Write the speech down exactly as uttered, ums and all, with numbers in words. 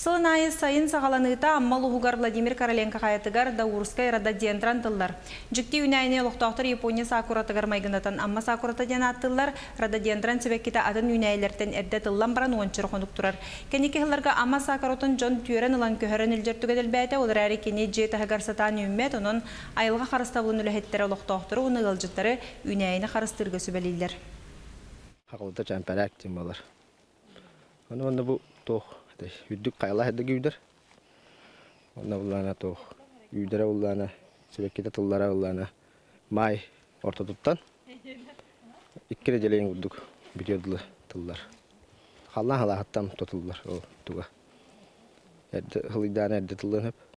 Сылынайы сайын сағаланыта Аммалугар Владимир Короленко хаятыгар Даурскай рада диентран тыллар. Жүкті үнәйіне лоқтақтыр Япония сакуратыгар майгынатан Амма сакурата ден аттылар рада диентран себеккеті атын үнәйлерден әрді тыллан баран уанчыр қондық тұрар. Кенеке хылларға Амма сакуратын жон түйерен ұлан көхерін үлдертуге бәйті олар әрі кене жеті ғарсатан үммет, оның айылға қарыстабылын үләхеттері лоқтақтыры, оны ғылжыттары үнәйіне қарыстырғы сөбәлейлер. Хақылыда чәмпәрі әктен балар. Оны оны бұл тоқ. Үддік қайла әді күйдір. Оны ұллана тоқ. Үйдері ұллана, себеккеті тұллара ұллана. Май орта тұттан. Иккері желейін ұддік бүдерділі тұллар. Қалан қала аттам тұтылылар ол тұға. Хылыйдан әрді тұллан өп.